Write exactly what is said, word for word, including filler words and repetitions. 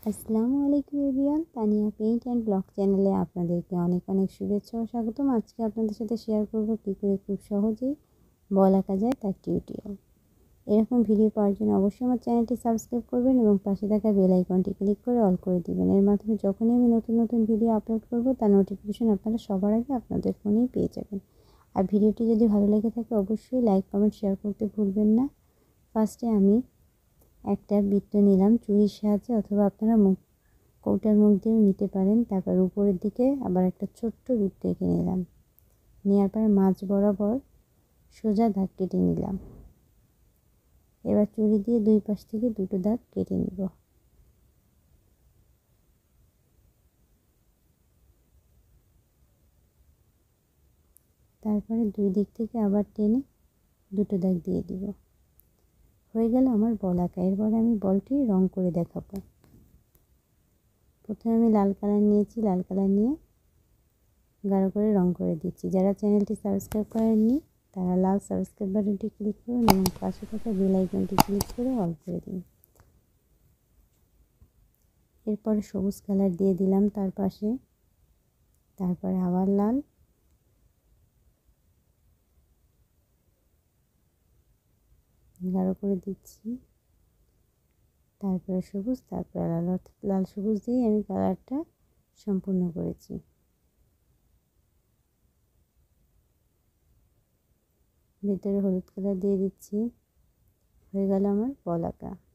আসসালামু আলাইকুম everyone, Tania paint and blog চ্যানেলে আপনাদেরকে অনেক অনেক শুভেচ্ছা ও স্বাগতম। আজকে আপনাদের সাথে শেয়ার করব কী করে খুব সহজেই বল আঁকা যায় তার টিউটোরিয়াল। এরকম ভিডিও পাওয়ার জন্য অবশ্যই আমার চ্যানেলটি সাবস্ক্রাইব করবেন এবং পাশে থাকা বেল আইকনটি ক্লিক করে অল করে দিবেন। এর মাধ্যমে যখনই আমি নতুন নতুন ভিডিও আপলোড করব তার নোটিফিকেশন আপনারা সবার আগে আপনাদের ফোনেই পেয়ে যাবেন। আর ভিডিওটি যদি ভালো লেগে থাকে অবশ্যই লাইক কমেন্ট শেয়ার করতে ভুলবেন না। ফার্স্টে আমি একটা বৃত্ত নিলাম চুরির সাহায্যে, অথবা আপনারা মুখ কৌটার মুখ দিয়েও নিতে পারেন। তারপর উপরের দিকে আবার একটা ছোট্ট বৃত্ত এঁকে নিলাম। নেওয়ার পর মাঝ বরাবর সোজা দাগ কেটে নিলাম। এবার চুরি দিয়ে দুই পাশ থেকে দুটো দাগ কেটে নিব। তারপরে দুই দিক থেকে আবার টেনে দুটো দাগ দিয়ে দিব। হয়ে গেল আমার বল আঁকা। এরপরে আমি বলটি রং করে দেখাবো। প্রথমে আমি লাল কালার নিয়েছি, লাল কালার নিয়ে গাঢ় করে রং করে দিচ্ছি। যারা চ্যানেলটি সাবস্ক্রাইব করেননি তারা লাল সাবস্ক্রাইব বাটনটি ক্লিক করুন এবং পাশে থাকা বেল আইকনটি ক্লিক করে অল করে দিন। এরপরে সবুজ কালার দিয়ে দিলাম তার পাশে, তারপরে আবার লাল, গাঢ় করে দিচ্ছি, তারপরে সবুজ, তারপরে লাল, লাল সবুজ দিয়ে আমি কালারটা সম্পূর্ণ করেছি। ভিতরে হলুদ কালার দিয়ে দিচ্ছি। হয়ে গেল আমার বল আঁকা।